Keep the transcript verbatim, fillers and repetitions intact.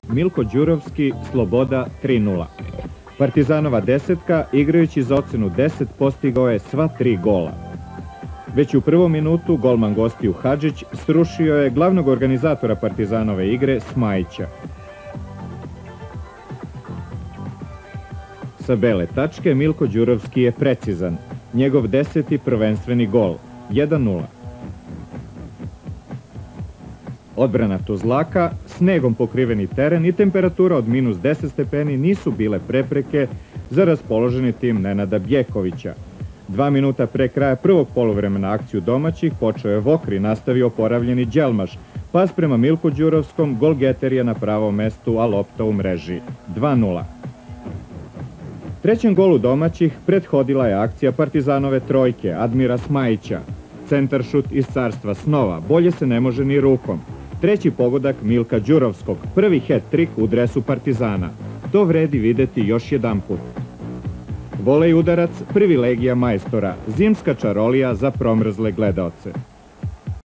Milko Đurovski, Sloboda tri nula. Partizanova desetka, igrajući za ocenu deset, postigao je sva tri gola. Već u prvom minutu golman gostiju Hadžić srušio je glavnog organizatora Partizanove igre Smajića. Sa bele tačke Milko Đurovski je precizan. Njegov deseti prvenstveni gol, jedan nula. Odbrana Tuzlaka, snegom pokriveni teren i temperatura od minus deset stepeni nisu bile prepreke za raspoloženi tim Nenada Bjekovića. Dva minuta pre kraja prvog poluvremena akciju domaćih počeo je Vokri, nastavio oporavljeni Đelmaš. Pas prema Milku Đurovskom, golgeter je na pravom mestu, a lopta u mreži. dva nula. Trećem golu domaćih prethodila je akcija Partizanove trojke, Admira Smajića. Centaršut iz carstva snova, bolje se ne može ni rukom. Treći pogodak Milka Đurovskog, prvi hat-trik u dresu Partizana. To vredi videti još jedan put. Volej udarac, privilegija majstora, zimska čarolija za promrzle gledaoce.